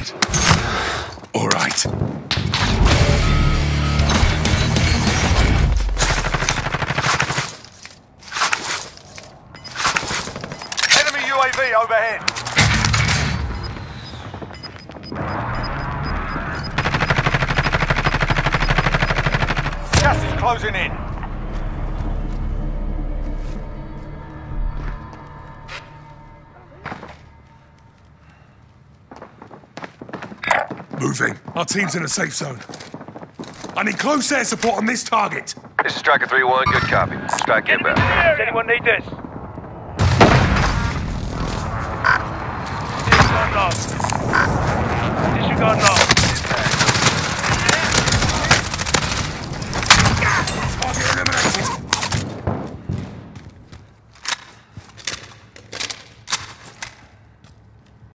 Good. All right. Enemy UAV overhead. Gas is closing in. Moving. Our team's in a safe zone. I need close air support on this target. This is Striker 3-1, good copy. Strike inbound. Does anyone need this?